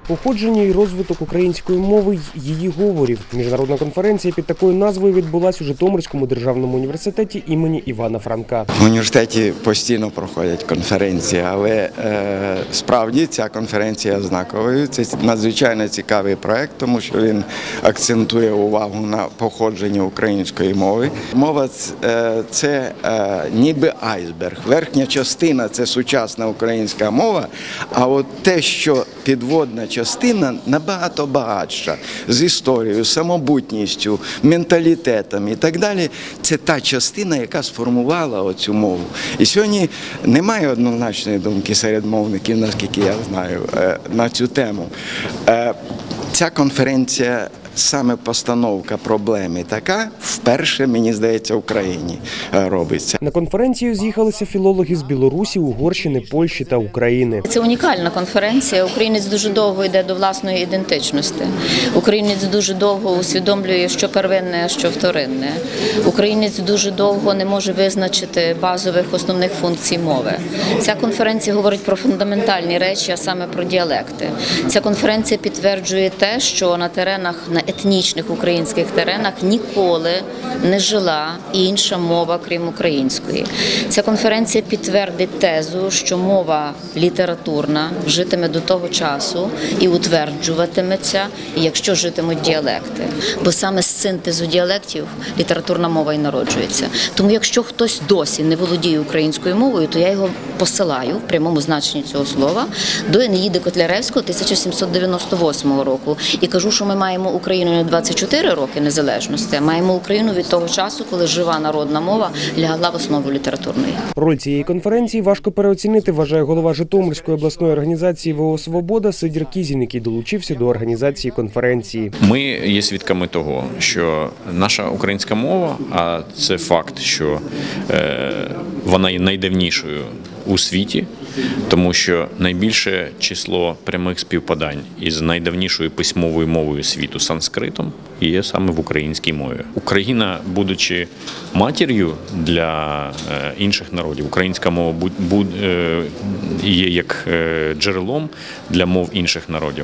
Походження і розвиток української мови й її говорів. Міжнародна конференція під такою назвою відбулась у Житомирському державному університеті імені Івана Франка. В університеті постійно проходять конференції, але справді ця конференція знаковою. Це надзвичайно цікавий проект, тому що він акцентує увагу на походженні української мови. Мова – це ніби айсберг. Верхня частина – це сучасна українська мова, а от те, що підводна частина набагато багатша, з історією, самобутністю, менталітетом і так далі. Це та частина, яка сформувала оцю мову. І сьогодні немає однозначної думки серед мовників, наскільки я знаю, на цю тему. Ця конференція, саме постановка проблеми така, вперше, мені здається, в Україні робиться. На конференцію з'їхалися філологи з Білорусі, Угорщини, Польщі та України. Це унікальна конференція. Українець дуже довго йде до власної ідентичності. Українець дуже довго усвідомлює, що первинне, а що вторинне. Українець дуже довго не може визначити базових основних функцій мови. Ця конференція говорить про фундаментальні речі, а саме про діалекти. Ця конференція підтверджує те, що на теренах, на етнічних українських теренах ніколи не жила інша мова, крім української. Ця конференція підтвердить тезу, що мова літературна житиме до того часу і утверджуватиметься, якщо житимуть діалекти. Бо саме з синтезу діалектів літературна мова і народжується. Тому якщо хтось досі не володіє українською мовою, то я його посилаю в прямому значенні цього слова до Енеїди Котляревського 1798 року і кажу, що ми маємо Україну не 24 роки незалежності, а маємо Україну від того часу, коли жива народна мова лягла в основу літературної. Роль цієї конференції важко переоцінити, вважає голова Житомирської обласної організації ВО «Свобода» Сидір Кізін, який долучився до організації конференції. Ми є свідками того, що наша українська мова, а це факт, що вона є найдавнішою у світі, тому що найбільше число прямих співпадань із найдавнішою письмовою мовою світу санскритом є саме в українській мові. Україна, будучи матір'ю для інших народів, українська мова є як джерелом для мов інших народів.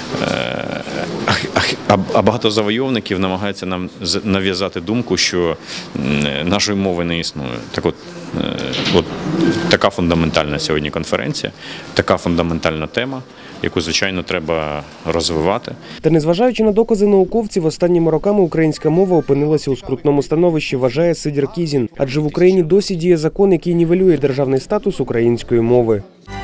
А багато завойовників намагаються нам нав'язати думку, що нашої мови не існує. Так от така фундаментальна сьогодні конференція, така фундаментальна тема, яку, звичайно, треба розвивати. Та незважаючи на докази науковців, останніми роками українська мова опинилася у скрутному становищі, вважає Сидір Кізін. Адже в Україні досі діє закон, який нівелює державний статус української мови.